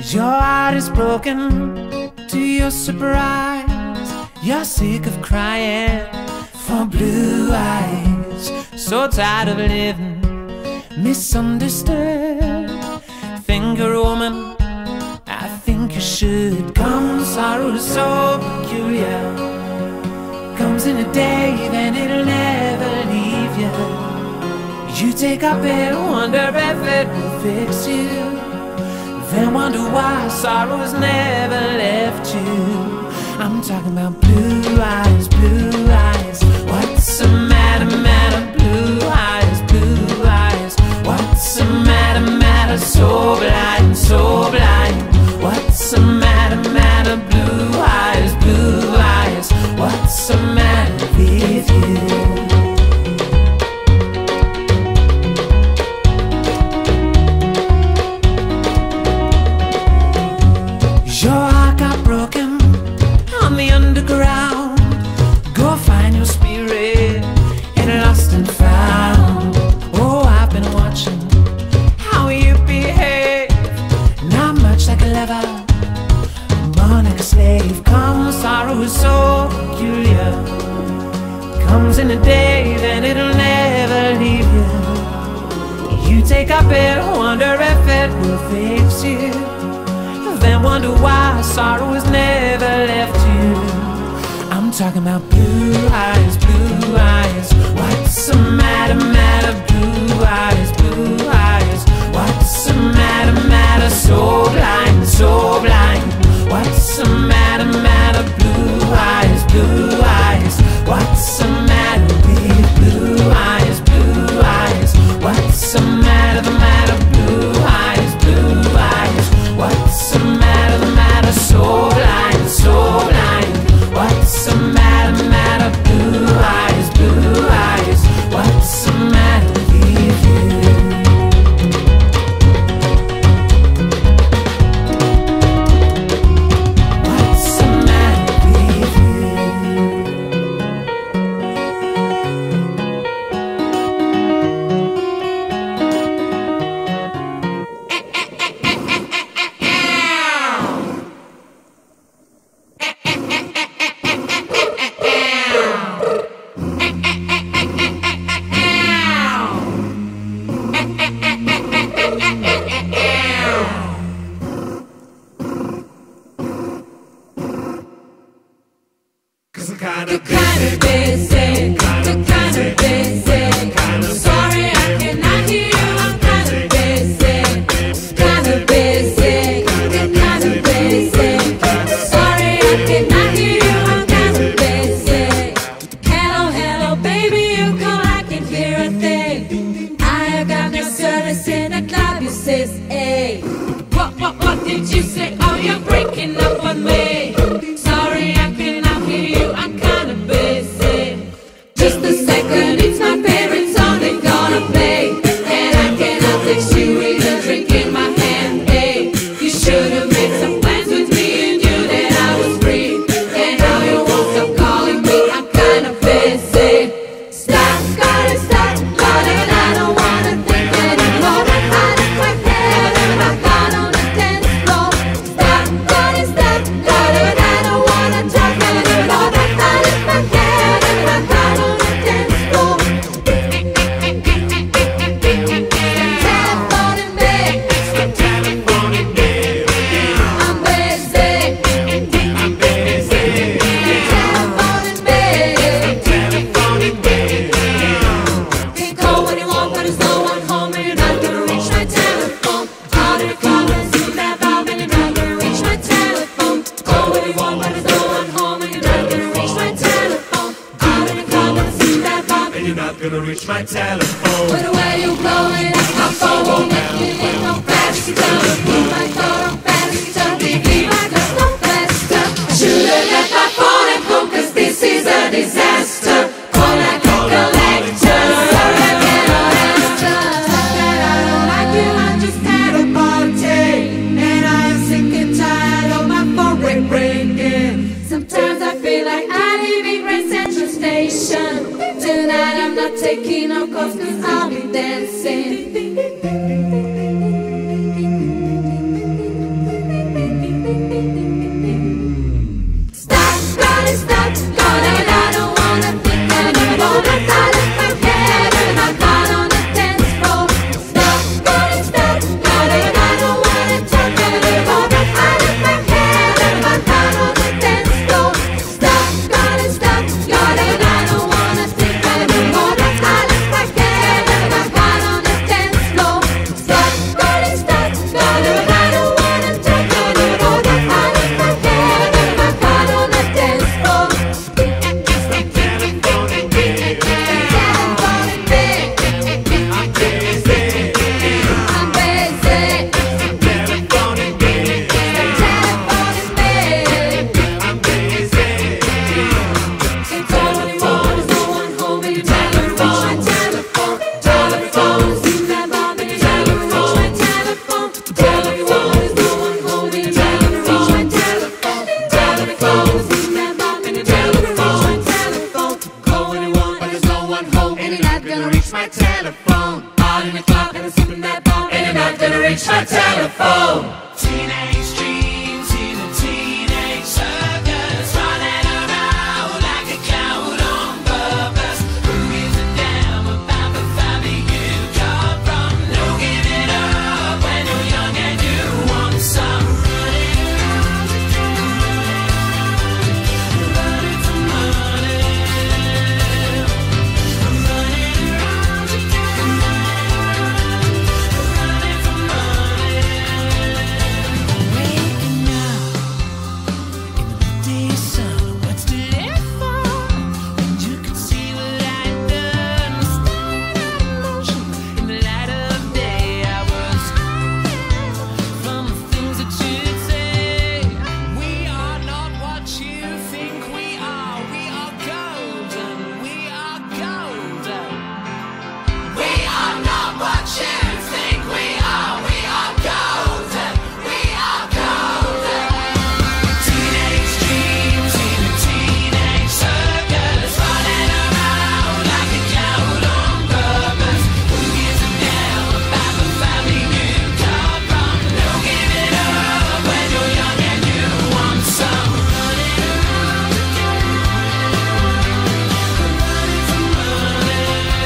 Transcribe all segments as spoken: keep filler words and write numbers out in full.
Your heart is broken to your surprise. You're sick of crying for blue eyes. So tired of living misunderstood. Finger woman, I think you should. Come, sorrow is so peculiar. Comes in a day, then it'll never leave you. You take up it, wonder if it will fix you. Then wonder why sorrow has never left you. I'm talking about blue eyes, blue eyes. What's the matter, matter, blue eyes, blue eyes. What's the matter, matter, so blind, so blind. What's the matter, matter, blue eyes, blue eyes. What's the matter with you? Your heart got broken on the underground. Go find your spirit and lost and found. Oh, I've been watching how you behave. Not much like a lover, more like a slave. Come, sorrow is so peculiar. Comes in a day, then it'll never leave you. You take up it, wonder if it will fix you. Then wonder why sorrow has never left you. I'm talking about blue eyes, blue eyes. What's the matter, matter, blue eyes, blue eyes. What's the matter, matter, so blind, so blind. What's the matter, matter, blue eyes, blue eyes. What's the matter with blue eyes, blue eyes. What's the matter, the matter, blue eyes, blue eyes. What's the matter, the matter, so blind, so blind. What's the matter, matter, blue eyes, blue eyes. What's the matter with you? What's the matter with You're kinda busy, you're kinda busy. Sorry I cannot hear you, I'm kinda busy. Kinda busy, you're kinda busy. Sorry I cannot hear you, I'm kinda busy. Hello, hello baby, you call, I can hear a thing. I have got no service in the club, you says, hey. What, what, what did you say? Oh, you're breaking up on me. Sorry I cannot hear you, I'm kinda busy. Just a second, it's my favorite song they're gonna play. And I cannot fix you with a drink in my hand, hey. You should've made some plans with me and knew that I was free. And now you won't stop calling me, I'm kinda busy. Stop, gotta stop, gotta, I don't wanna think anymore. Out of my head, I'm not on the dance floor. Stop, gotta stop, gotta and I'm sipping that bone, and you're not gonna reach my telephone. Teenage dreams in a teenage circus, running around like a clown on purpose. Who gives a damn about the family you come from? No giving up when you're young and you want some. Running around again, running for money. I'm running around again, running for money. Waking up in the midday sun, what's to live for when you can see what I've done? Started out in motion in the light of day. I was hiding from the things that you'd say. We are not what you think we are. We are golden. We are golden. We are not what you think we are. We are golden. We are golden. Teenage dreams in a teenage circus, running around like a clown on purpose. Who gives a damn about the family you come from? No giving up when you're young and you want some. Running around again, running for money.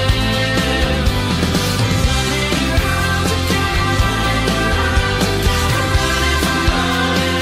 Running around again, running for money.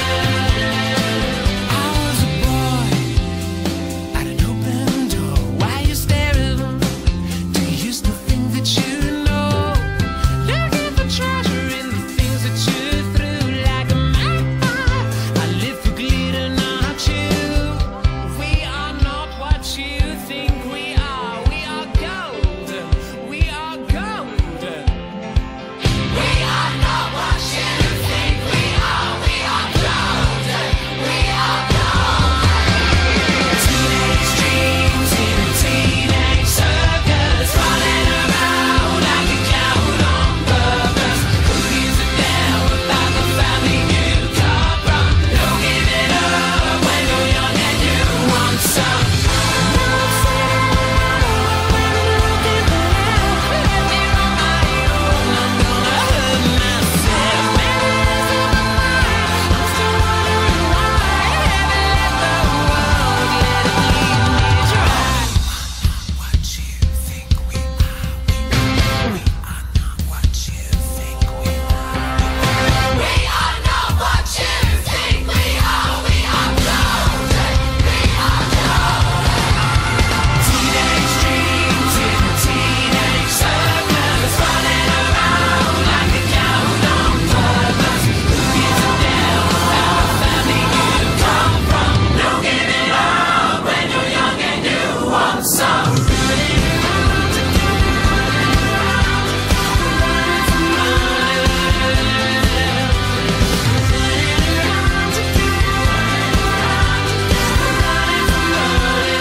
I was a boy at an open door. Why you staring? Do you still think that you know? Looking for treasure in the things that you threw like a magpie. I live for glitter, not you. We are not what you think we are. We are golden. We are golden. We are not what you think we are. We are golden. We are golden. Teenage dreams in a teenage circus, running around like a clown on purpose. Who gives a damn about the family you come from? No giving up when you're young and you want some. Not saying I'm not giving up. Let me run my own. I'm gonna hurt myself. Maybe it's in my mind. I'm still wondering why. Haven't let the world let it lead me dry. What you think we are, we are not what you think we are. We are not what you think we are. We are golden. We are golden. Teenage dreams in a teenage circus, running around like a clown on purpose. Who gives a damn about the family you come from? No giving up when you're young and you want some. Running around again, running for money. Running around again, running for money.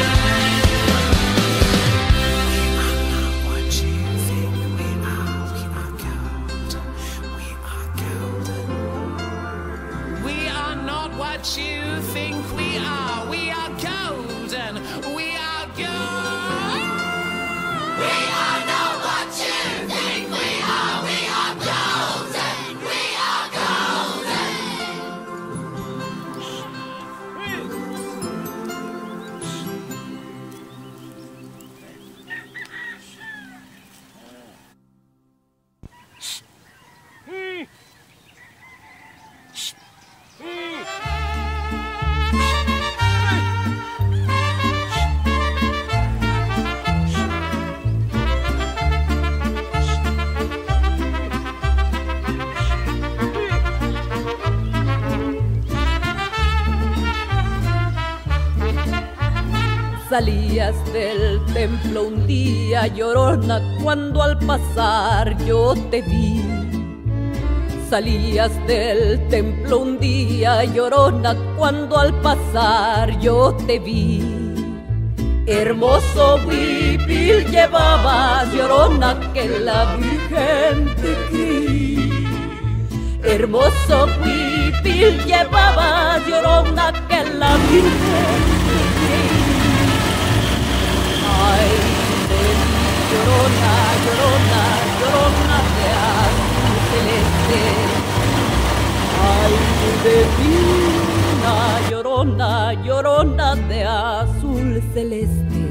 What you think we are, we are golden. We are golden. We are not what you think we are. We are golden. We are golden. We are not what you think we are. We are golden. We are golden. Salías del templo un día, llorona, cuando al pasar yo te vi. Salías del templo un día, llorona, cuando al pasar yo te vi. Hermoso huipil llevabas, llorona, que la Virgen te crió. Hermoso huipil llevabas, llorona, que la Virgen te crió. Ay, de mí, llorona, llorona, llorona de azul celeste. Ay, divina, llorona, llorona de azul celeste.